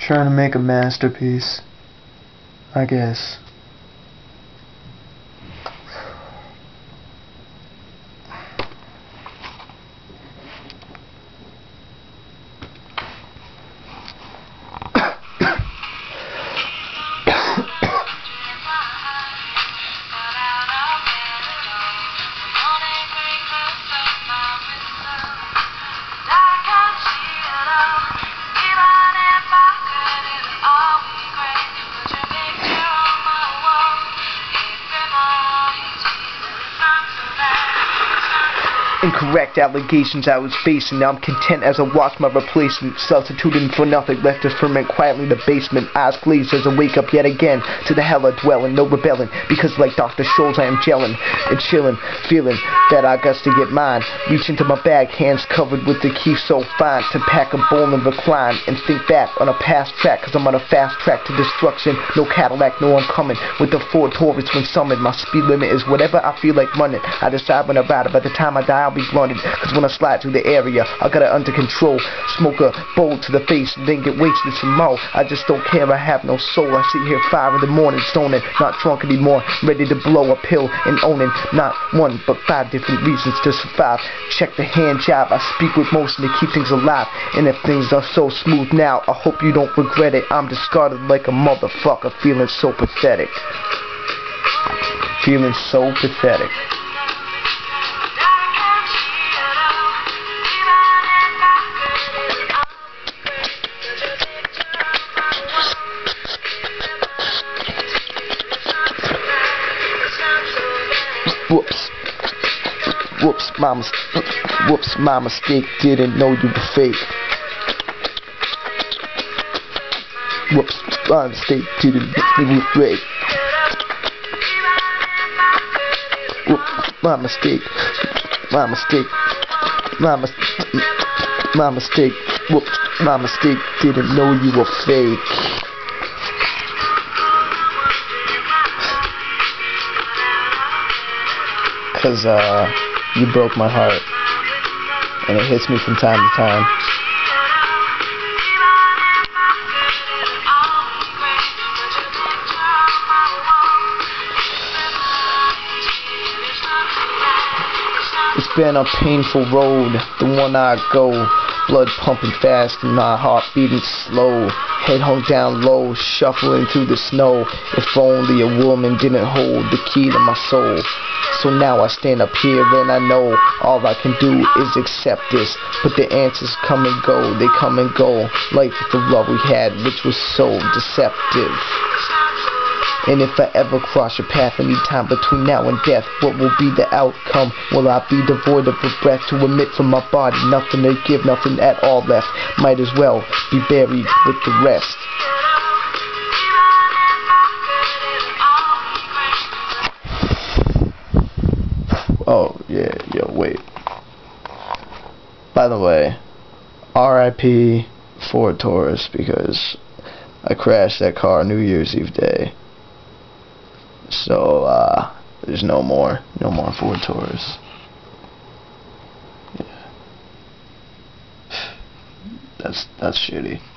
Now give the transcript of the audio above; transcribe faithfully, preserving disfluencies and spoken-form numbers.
Trying to make a masterpiece, I guess. Incorrect allegations I was facing. Now I'm content as I watch my replacement substituting for nothing, left to ferment quietly in the basement. Eyes glazed as I wake up yet again to the hell I dwell in. No rebelling, because like Doctor Scholls I am gellin and chillin, feeling that I got to get mine. Reach into my bag, hands covered with the kief so fine, to pack a bowl and recline and think back on a past track, cause I'm on a fast track to destruction. No Cadillac, no I'm coming with the Ford Taurus when summoned. My speed limit is whatever I feel like running. I decide when I ride it. By the time I die I'll be blunted, cause when I slide through the area I got it under control. Smoke a bowl to the face and then get wasted some more. I just don't care, I have no soul. I sit here five in the morning stoning, not drunk anymore, ready to blow a pill and owning not one but five different reasons to survive. Check the hand job, I speak with motion to keep things alive. And if things are so smooth now, I hope you don't regret it. I'm discarded like a motherfucker, feeling so pathetic. Feeling so pathetic. Whoops, whoops, my mistake, whoops, my mistake, didn't know you were fake. Whoops, my mistake, didn't know you were fake. Whoops, my mistake, my mistake, my mistake, my mistake, whoops, my mistake, didn't know you were fake. Cause uh, you broke my heart, and it hits me from time to time. It's been a painful road, the one I go, blood pumping fast and my heart beating slow, head hung down low, shuffling through the snow. If only a woman didn't hold the key to my soul. So now I stand up here and I know all I can do is accept this. But the answers come and go, they come and go, like the love we had, which was so deceptive. And if I ever cross your path any time between now and death, what will be the outcome? Will I be devoid of a breath to emit from my body? Nothing to give, nothing at all left. Might as well be buried with the rest. Oh, yeah, yo, wait. By the way, R I P Ford Taurus, because I crashed that car New Year's Eve day. So, uh, there's no more, no more Ford Taurus. Yeah. That's, that's shitty.